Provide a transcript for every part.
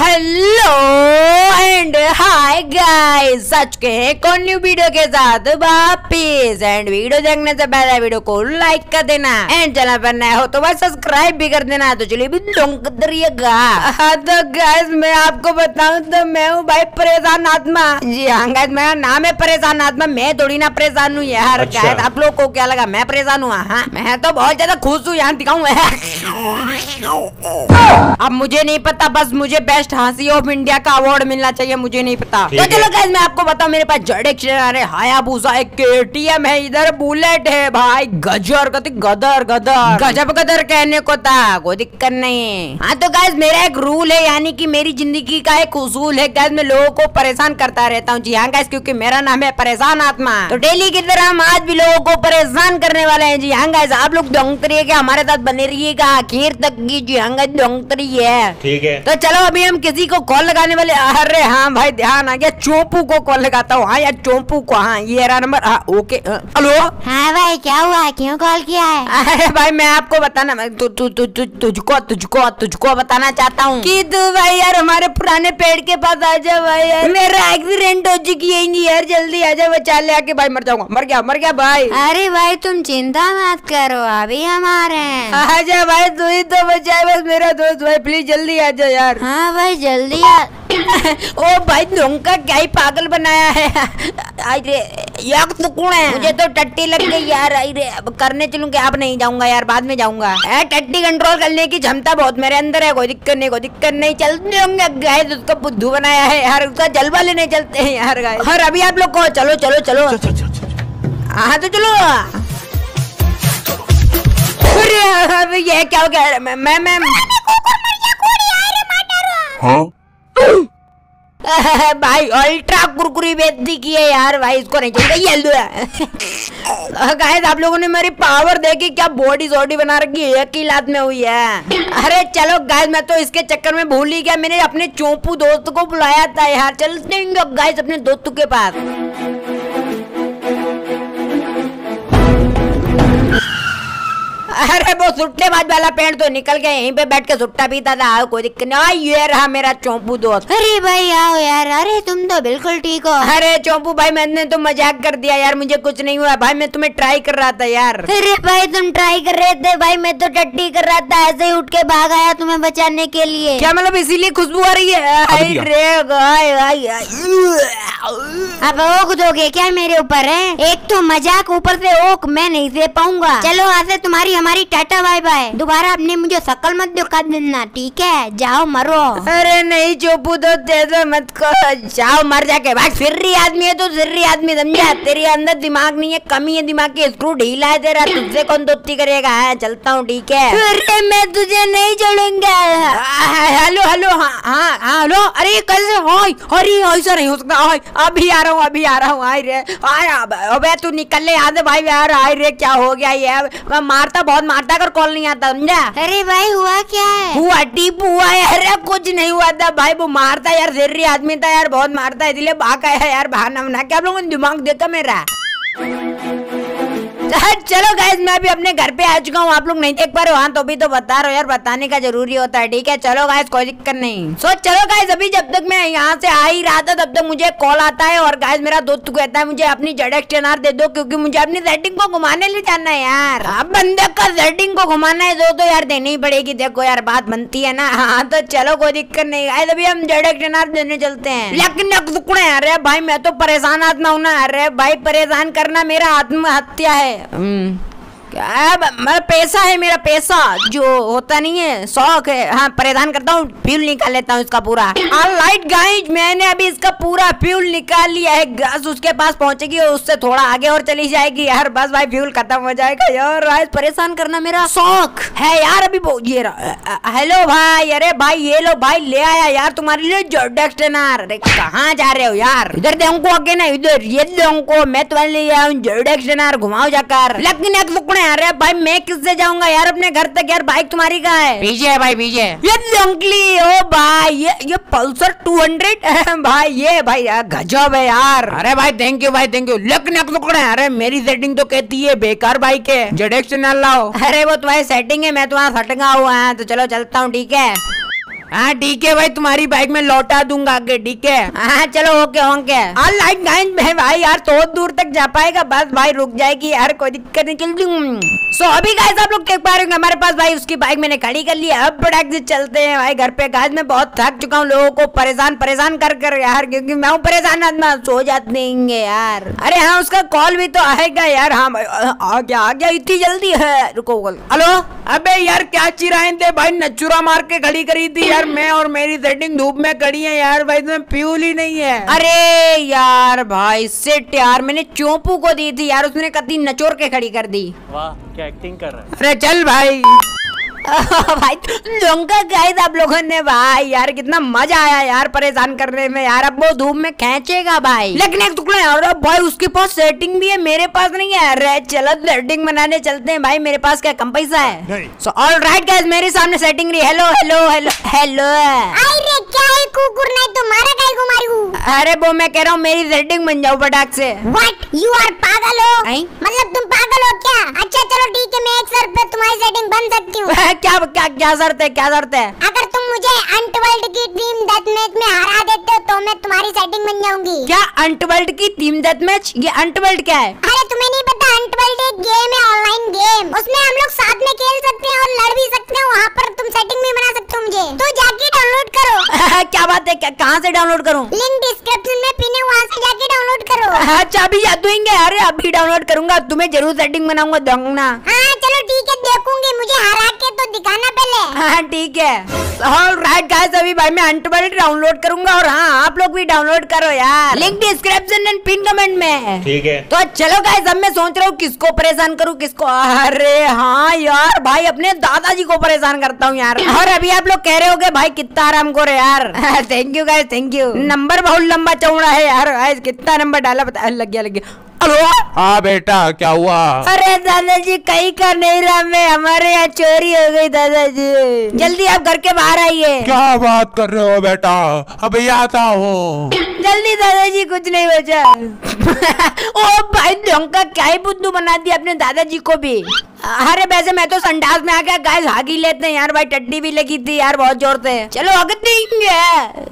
Hello and hi guys, सच के कौन न्यू वीडियो के साथ वापिस। एंड वीडियो देखने से पहले वीडियो को लाइक कर देना एंड चैनल पर नए हो तो भाई सब्सक्राइब भी कर देना। तो चलिए भी दरिएगा। हाँ तो गाइस मैं आपको बताऊं तो मैं हूँ भाई परेशान आत्मा। जी हाँ गाइस, मेरा नाम है परेशान आत्मा। मैं थोड़ी ना परेशान हूँ यार। अच्छा। आप लोग को क्या लगा मैं परेशान हूँ? हाँ मैं तो बहुत ज्यादा खुश हूँ। यहाँ दिखाऊं अब मुझे नहीं पता, बस मुझे बेस्ट हंसी ऑफ इंडिया का अवार्ड मिलना चाहिए, मुझे नहीं पता। तो चलो गाइस मैं आपको बताऊं, मेरे पास जेड है, हायाबुसा है, केटीएम है, इधर बुलेट है भाई, गजर गदर गदर गजब गदर कहने को था, कोई दिक्कत नहीं। हाँ तो गाइस मेरा एक रूल है, यानी कि मेरी जिंदगी का एक उसूल है गाइस, मैं लोगों को परेशान करता रहता हूँ। जी हाँ गाइस, क्योंकि मेरा नाम है परेशान आत्मा। तो डेली की तरह हम आज भी लोगों को परेशान करने वाले हैं। जी हाँ गाइस, आप लोग डोंगतरी के हमारे साथ बने रहिएगा आखिर तक की। जी हाँ गाइस डोंगतरी है, ठीक है। तो चलो अभी हम किसी को कॉल लगाने वाले। अरे हाँ भाई ध्यान आ गया, चोपू को कॉल लगाता हूँ। हाँ यार चोपू को, हाँ ये रहा नंबर। हाँ ओके हेलो। हाँ भाई क्या हुआ, क्यों कॉल किया है? अरे भाई मैं आपको बताना, तुझको बताना चाहता हूँ कि तू भाई यार हमारे पुराने पेड़ के पास आ जा भाई। यार मेरा एक्सीडेंट हो चुकी है यार, जल्दी आ जा, बचा ले आके भाई। मर जाऊंगा, मर गया भाई। अरे भाई तुम चिंता मत करो, अभी हम आ रहे हैं। आजा भाई, तू ही तो बचाए बस मेरा दोस्त भाई, प्लीज जल्दी आ जा यार। हाँ भाई जल्दी आ। ओ भाई धोंका क्या ही पागल बनाया है। अरे यार तो कौन है? मुझे तो टट्टी लग गई यार। अरे अब करने चलूं क्या? अब नहीं जाऊंगा यार, बाद में जाऊंगा। टट्टी कंट्रोल करने की क्षमता बहुत मेरे अंदर है, कोई दिक्कत नहीं, चलते होंगे। गाइस उसका बुद्धू बनाया है यार, उसका जलवा लेने चलते हैं यार गाइस। और अभी आप लोग को चलो हाँ तो चलो। अरे ये क्या हो गया? मैं भाई अल्ट्रा कुरकुरी बेइज्जती की है यार भाई, इसको नहीं चाहिए। ये गाइस आप लोगों ने मेरी पावर देखी, क्या बॉडी सोडी बना रखी है, एक ही लात में हुई है। अरे चलो गाइस मैं तो इसके चक्कर में भूल ही गया, मैंने अपने चोपू दोस्त को बुलाया था यार। चलते हैं गाइस अपने दोस्तों के पास। अरे वो सुट्टेबाज वाला पेड़ तो निकल गया, यहीं पे बैठ के सुट्टा पीता था, कोई दिक्कत नहीं। ये रहा मेरा चोपू दोस्त। अरे भाई आओ यार। अरे तुम तो बिल्कुल ठीक हो। अरे चोपू भाई मैंने तो मजाक कर दिया यार, मुझे कुछ नहीं हुआ भाई, मैं तुम्हें ट्राई कर रहा था यार। अरे भाई तुम ट्राई कर रहे थे भाई, मैं तो टट्टी कर रहा था, ऐसे ही उठ के भाग आया तुम्हें बचाने के लिए। क्या मतलब इसीलिए खुशबू आ रही है? अब ओक दोगे क्या मेरे ऊपर है? एक तो मजाक, ऊपर से ओक मैं नहीं दे पाऊंगा। चलो आज से तुम्हारी हमारी टाटा बाय बाय, दोबारा अपने मुझे शक्ल मत दिखा देना, ठीक है? जाओ मरो। अरे नहीं चोपू तो तेरे मत को, जाओ मर जाके भाई। सिर्री आदमी है तो सिर्री आदमी, समझा? तेरे अंदर दिमाग नहीं है, कमी है दिमाग की, स्क्रू ढीला है तेरा, तुझसे कौन दोस्ती करेगा? चलता हूँ ठीक है। अरे मैं तुझे नहीं छोड़ूंगा। हेलो हाँ हेलो। अरे कैसे? अरे ऐसा नहीं हो सकता, अभी आ रहा हूँ। अबे तू निकल ले यहाँ से भाई यार। रे क्या हो गया ये? मारता अगर कॉल नहीं आता, समझा? अरे भाई हुआ क्या है? हुआ टीप हुआ है। अरे कुछ नहीं हुआ था भाई, वो मारता यार, जर्री आदमी था यार, बहुत मारता है, इसलिए भाग आया यार। बहाना बना के आप लोगों ने दिमाग देखा मेरा। चलो गाइस मैं अभी अपने घर पे आ चुका हूँ, आप लोग नहीं देख पा रहे हो। हाँ तो अभी तो बता रहा हूँ यार, बताने का जरूरी होता है, ठीक है? चलो गाइस कोई दिक्कत नहीं। चलो गाइस अभी जब तक मैं यहाँ से आ ही रहा था तब तक मुझे कॉल आता है, और गाइस मेरा दोस्त कहता है मुझे अपनी ZX-10R दे दो, क्योंकि मुझे अपनी सेटिंग को घुमाने ले जाना है यार। अब बंदे का सेटिंग को घुमाना है तो यार देनी ही पड़ेगी, देखो यार बात बनती है ना। हाँ तो चलो कोई दिक्कत नहीं गाइस, अभी हम ZX-10R देने चलते हैं। लेकिन अरे भाई मैं तो परेशान आत्मा हूँ ना। अरे भाई परेशान करना मेरा आत्महत्या है। क्या मेरा पैसा है, मेरा पैसा जो होता नहीं है, शौक है। हाँ परेशान करता हूँ, फ्यूल निकाल लेता हूँ इसका पूरा। ऑलराइट गाइस मैंने अभी इसका पूरा फ्यूल निकाल लिया है। गैस उसके पास पहुंचेगी और उससे थोड़ा आगे और चली जाएगी यार, बस भाई फ्यूल खत्म हो जाएगा यार। गाइस परेशान करना मेरा शौक है यार। अभी ये हेलो भाई, अरे भाई ये लो भाई, ले आया यार तुम्हारे लिए ZX-10R। अरे कहाँ जा रहे हो यार? इधर दे हमको आगे ना, इधर ये दे हमको, मैं तुम्हारे लिए आया हूँ ZX-10R, घुमाओ जाकर। लेकिन अरे भाई मैं किससे जाऊंगा यार अपने घर तक यार? बाइक तुम्हारी कहाँ है? पीछे है भाई, पीछे। ये अंकली ओ भाई, ये पल्सर 200 भाई, ये भाई यार गजब है यार। अरे भाई थैंक यू भाई, थैंक यू। लेकिन अरे मेरी सेटिंग तो कहती है बेकार बाइक है, ZX-10R लाओ। अरे वो तुम्हारी सेटिंग है, मैं तुम्हारा फटका हुआ है। तो चलो चलता हूँ ठीक है। हाँ ठीक है भाई, तुम्हारी बाइक में लौटा दूंगा आगे, ठीक है। हाँ चलो ओके ओके। ऑलराइट गाइस, भाई यार तो दूर तक जा पाएगा, बस भाई रुक जाएगी यार, कोई दिक्कत नहीं, चल दूँ। सो अभी गाइस आप लोग देख पा रहे होंगे हमारे पास भाई उसकी बाइक मैंने खड़ी कर ली है। अब फटाक से चलते हैं भाई घर पे। गाइस मैं बहुत थक चुका हूँ लोगों को परेशान कर यार, क्योंकि मैं हूँ परेशान आदमी, सो जाते हैं यार। अरे हाँ उसका कॉल भी तो आएगा यार। हाँ भाई आ गया इतनी जल्दी है, रुको कॉल। हेलो, अबे यार क्या चिराए थे भाई, नचुरा मार के खड़ी करी थी यार मैं, और मेरी सेटिंग धूप में खड़ी है यार भाई, तुम्हें फ्यूल ही नहीं है। अरे यार भाई सेट यार मैंने चोपू को दी थी यार, उसने कति नचोर के खड़ी कर दी। वाह क्या एक्टिंग कर रहा है। अरे चल भाई। भाई लौंगा गाइस आप लोगों ने भाई यार कितना मजा आया यार परेशान करने में यार। अब वो धूप में खींचेगा भाई, लेकिन एक टुकड़ा यार भाई उसके पास सेटिंग भी है, मेरे पास नहीं है। अरे चलो सेटिंग बनाने चलते हैं भाई, मेरे पास क्या कम पैसा है। सो ऑलराइट गाइस मेरे सामने सेटिंग रही। Hello hello hello hello. अरे क्या है कुकुर, नहीं तुम्हारा काय को मारू। अरे वो मैं कह रहा हूँ मेरी सेटिंग बन जाओ फटाक से। व्हाट यू आर पागल हो? मतलब तुम पागल हो क्या? अच्छा चलो ठीक है, मैं एक शर्त पे तुम्हारी सेटिंग बन सकती हूँ। क्या क्या क्या शर्त है, क्या शर्त है? अगर तुम मुझे अंटवर्ल्ड की टीम डेथ मैच में हरा देते हो तो मैं तुम्हारी सेटिंग बन जाऊंगी। क्या अंटवर्ल्ड की टीम डेथ मैच? ये अंटवर्ल्ड क्या है? अरे तुम्हें नहीं पता, अंटवर्ल्ड एक गेम है, ऑनलाइन गेम, उसमें हम लोग साथ में खेल सकते हैं और लड़ भी सकते हैं, वहाँ पर तुम सेटिंग भी बना सकते हो मुझे, तो जाके डाउनलोड करो। क्या बात है, कहाँ से डाउनलोड करूँ? लिंक डिस्क्रिप्शन में पिन है, वहाँ से जाके डाउनलोड करो। अच्छा अभी जादूंगे, अरे अभी डाउनलोड करूंगा, तुम्हें जरूर सेटिंग बनाऊंगा दूंगा। हाँ चलो ठीक है, देखूंगी, मुझे हरा के तो दिखाना पहले। हाँ ठीक है। ऑलराइट गाइस अभी भाई मैं अंटवर्ल्ड डाउनलोड करूंगा, और हाँ आप लोग भी डाउनलोड करो यार, link description and pin comment में, ठीक है। तो चलो गाइस अब मैं सोच रहा हूँ किसको परेशान करूँ किसको। अरे हाँ यार भाई अपने दादाजी को परेशान करता हूँ यार। और अभी आप लोग कह रहे होगे भाई कितना आराम करो यार। Thank you guys thank you. Number बहुत लंबा चौड़ा है यार, गाइस कितना नंबर डाला पता लग गया। हेलो हाँ बेटा क्या हुआ? अरे दादाजी कहीं का नहीं रहा मैं, हमारे यहाँ चोरी हो गई दादाजी, जल्दी आप घर के बाहर आइए। क्या बात कर रहे हो बेटा, अभी आता हूँ। जल्दी दादाजी कुछ नहीं बचा। ओ भाई ढोंका क्या ही बुद्धू बना दिया अपने दादाजी को भी। अरे वैसे मैं तो संडास में आ गया गाइस, हाग ही लेते हैं यार भाई, टट्टी भी लगी थी यार बहुत जोर से। चलो हग देंगे,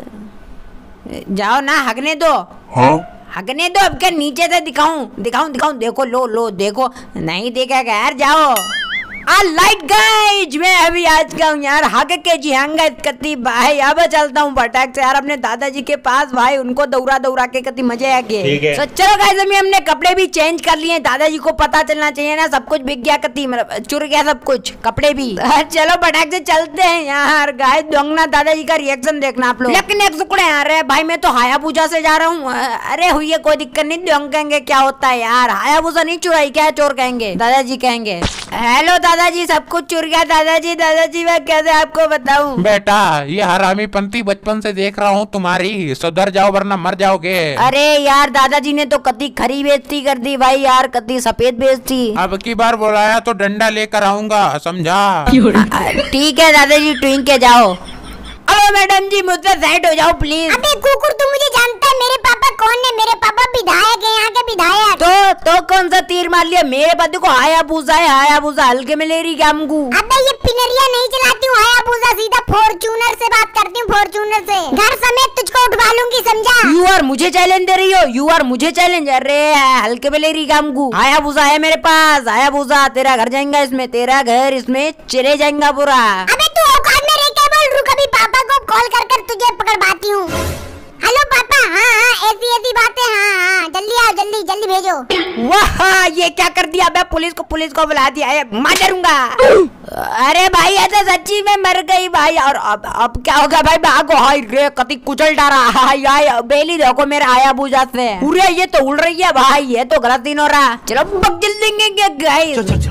जाओ ना हगने दो। हाँ हगने दो, अब क्या नीचे से दिखाऊं? देखो लो देखो, नहीं देखा क्या यार, जाओ। लाइट गाइज मैं अभी आज का हूँ यार, हग के जिहांगा कति भाई। अब चलता हूँ फटाक से यार अपने दादाजी के पास भाई, उनको दौरा के कति मजे आ गए। तो चलो गाइज अभी हमने कपड़े भी चेंज कर लिए, दादाजी को पता चलना चाहिए ना, सब कुछ बिक गया कति, मतलब चुर गया सब कुछ, कपड़े भी। चलो फटाक से चलते हैं यार। गाइज दोंगना दादाजी का रिएक्शन देखना आप लोग। लेकिन एक टुकड़े यार भाई मैं तो हायाबुसा से जा रहा हूँ। अरे हुई है कोई दिक्कत नहीं, दोंग कहेंगे क्या होता है यार, हायाबुसा नहीं चुराई क्या चोर कहेंगे, दादाजी कहेंगे। हेलो दादाजी सब कुछ चुर गया दादाजी मैं कैसे आपको बताऊं? बेटा ये हरामी पंथी बचपन से देख रहा हूँ तुम्हारी, सुधर जाओ वरना मर जाओगे। अरे यार दादाजी ने तो कति खरी बेइज्जती कर दी भाई यार, कति सफेद बेइज्जती। अब की बार बुलाया तो डंडा लेकर आऊंगा समझा। ठीक है दादाजी ठीक है जाओ। अरे मैडम जी मुझसे साइड हो जाओ प्लीज। अबे कुकुर तू मुझे जानता है मेरे पापा कौन है? मेरे पापा विधायक है, यहाँ के विधायक। तो कौन सा तीर मार लिया मेरे पति को? हायाबुसा है, हायाबुसा हल्के में ले रही क्या हमको? अबे ये पिनरिया नहीं चलाती हूँ, हायाबुसा सीधा फॉर्च्यूनर से बात करती हूँ, फॉर्च्यूनर से घर समेत तुझको उठवा लूंगी समझा। यू आर मुझे चैलेंज दे रही हो, यू आर मुझे चैलेंज? अरे हल्के में ले रही क्या हमको? हायाबुसा है मेरे पास, हायाबुसा तेरा घर जाएगा इसमें, तेरा घर इसमें चले जाएगा पूरा। अबे तू औकात में रह के बोल, रुक अभी पापा को कॉल कर तुझे पकड़वाती हूँ। हेलो पापा, हाँ ऐसी बातें, हाँ जल्दी आओ, जल्दी भेजो। वाह ये क्या कर दिया? मैं पुलिस को बुला दिया, मार डरूंगा। अरे भाई ऐसा सच्ची में मर गई भाई, और अब क्या होगा भाई? भागो, हाय रे कति कुचल डारा, हाय बेली देखो मेरा हायाबुसा से। पूरे ये तो उड़ रही है भाई, ये तो गलत दिन हो रहा। चलो बगल देंगे क्या गाइस?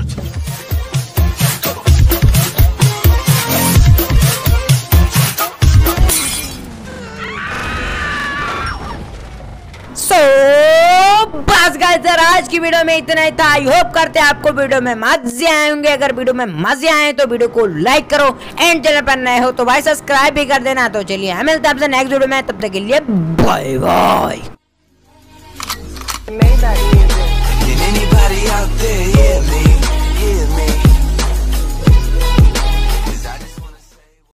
बस गाइस आज की वीडियो में इतना ही था। आई होप करते हैं आपको वीडियो में मजे आए होंगे। अगर वीडियो में मजे आए तो वीडियो को लाइक करो, एंड चैनल पर नए हो तो भाई सब्सक्राइब भी कर देना। तो चलिए हम मिलते हैं आपसे नेक्स्ट वीडियो में, तब तक के लिए बाय बाय।